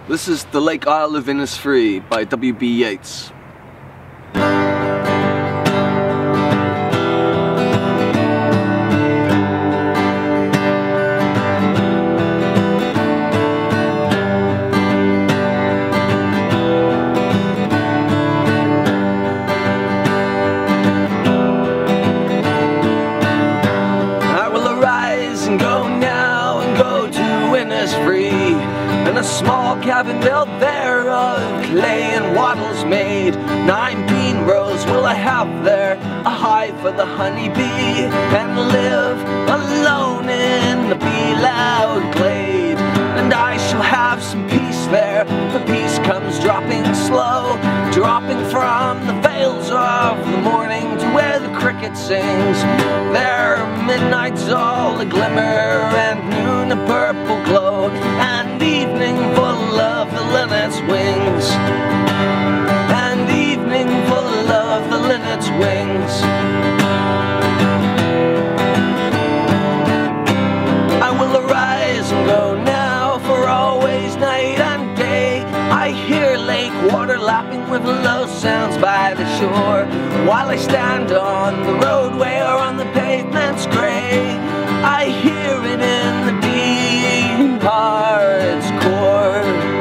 This is The Lake Isle of Innisfree by W.B. Yeats. In a small cabin built there of clay and wattles made, 9 bean rows will I have there, a hive for the honeybee, and live alone in the bee-loud glade. And I shall have some peace there, for peace comes dropping slow, dropping from the vales of the morning to where the cricket sings. There midnight's all a glimmer and noon a purple glow, and evening full of the linnet's wings, and evening full of the linnet's wings. I will arise and go now, for always night and day I hear lake water lapping with low sounds by the shore, while I stand on the roadway or on the pavement's gray. I hear it in the deep heart's core.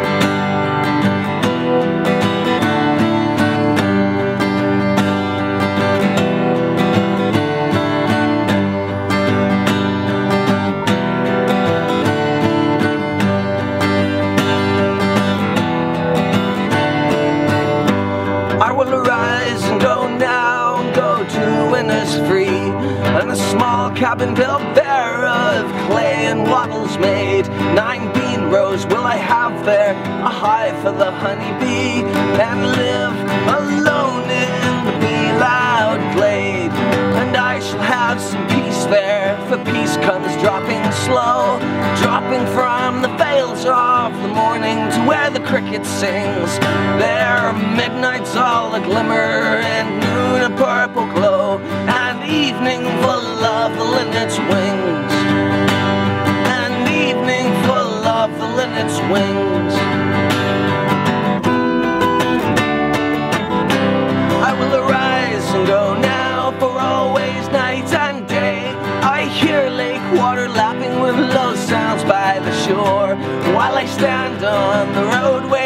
I will arise and go now, and go to Innisfree, and a small cabin built there of clay and wattles made. 9 bean rows will I have there, a hive for the honeybee, and live alone in the bee-loud glade. And I shall have some peace there, for peace comes dropping slow, dropping from the vales of the morning to where the cricket sings. There midnight's all a glimmer and noon a purple glow, and evening full of the linnet's wings, and evening full of the linnet's wings. I will arise and go now, for always night and day I hear lake water lapping with low sounds by the shore, while I stand on the roadway